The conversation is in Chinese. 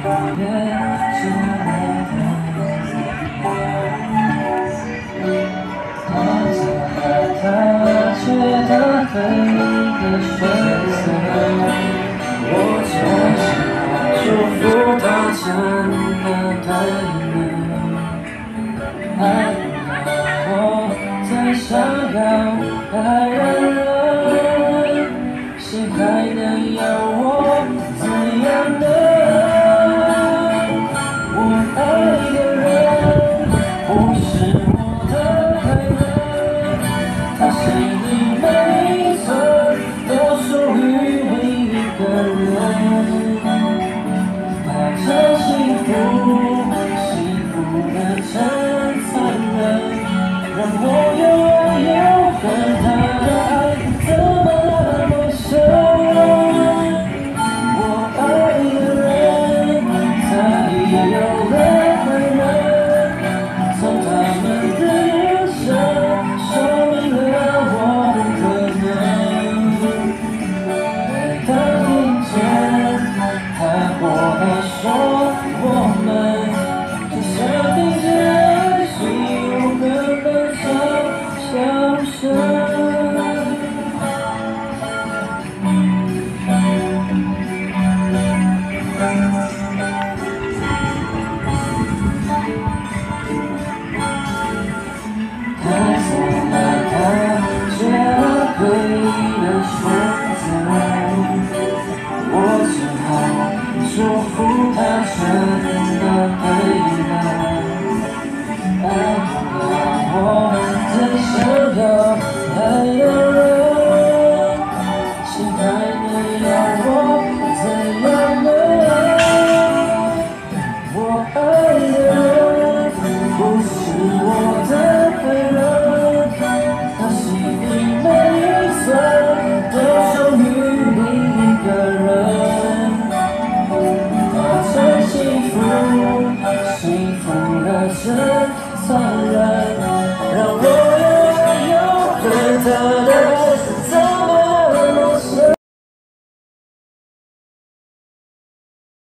也是那他却他对你的选择，我只想祝福他真的对你爱我再想要爱人，谁还能要我怎样呢？我爱的人不是我的快乐，他心里每一寸都属于另一个人。他真幸福，幸福的真残忍，让我拥有跟他的爱怎么那么深？我爱的人，他已有了爱人，从他们的眼神说明了我的可能。每当听见他或他说我们，就像听见爱情永恒的笑声。太错了，他却对你的选择，我只好祝福他真的对了。爱我最想要爱的人，谁还能要我怎样呢？我爱的人不是我的快乐，他心里每一寸都属于另一个人。他真幸福，幸福的真残忍，让我拥有跟他